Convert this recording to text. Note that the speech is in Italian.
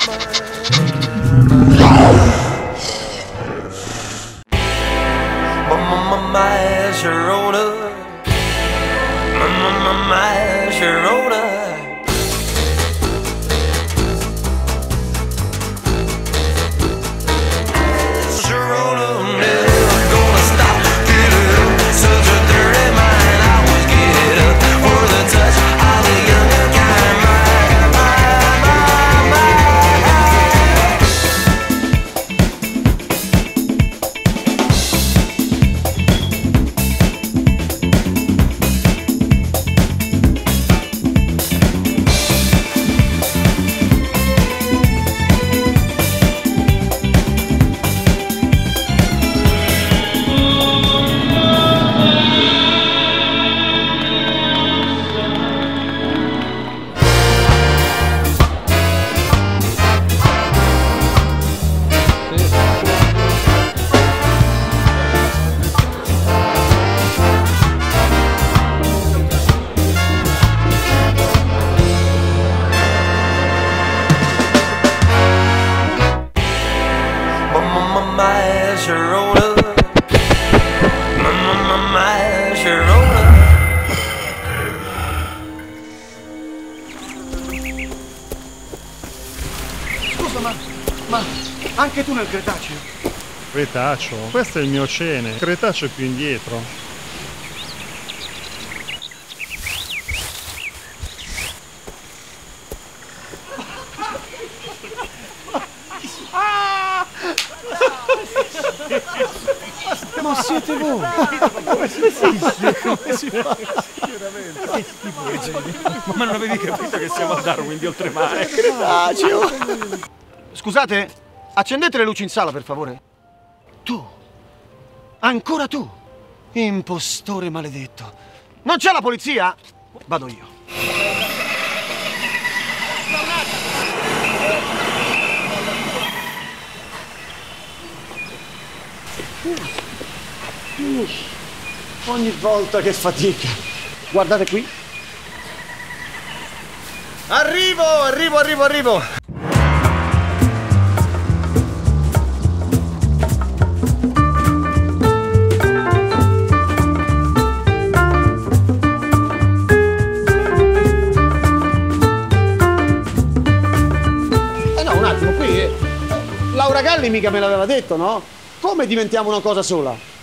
My Sharona, my Sharona. Sharona, never gonna stop. Get up, such a dirty mind. I always get up for the touch of the younger kind. My Sharona, my Sharona. Scusa, ma anche tu nel Cretaceo? Cretaceo? Questo è il Miocene, Cretaceo è più indietro. Ma siete voi? Come si fa? Ma non avevi capito che siamo a Darwin di oltremare? Cretaceo! Scusate, accendete le luci in sala, per favore. Tu? Ancora tu? Impostore maledetto. Non c'è la polizia? Vado io. Ogni volta che fatica. Guardate qui. Arrivo. No, un attimo, qui Laura Galli mica me l'aveva detto, no? Come diventiamo una cosa sola?